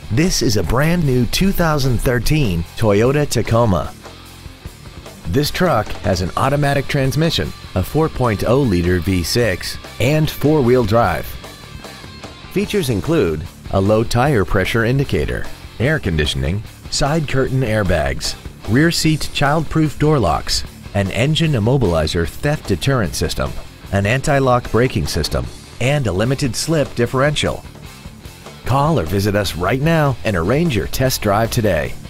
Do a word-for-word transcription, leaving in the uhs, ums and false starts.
This is a brand new two thousand thirteen Toyota Tacoma. This truck has an automatic transmission, a four point oh liter V six, and four-wheel drive. Features include a low tire pressure indicator, air conditioning, side curtain airbags, rear seat child-proof door locks, an engine immobilizer theft deterrent system, an anti-lock braking system, and a limited slip differential. Call or visit us right now and arrange your test drive today.